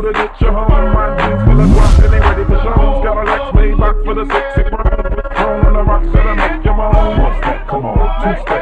the ditch your home. My jeans full of guap and they ready for shows. Got a Lex made back for the sexy brown. Thrown on the rocks that'll make you moan. One step, come on, two step.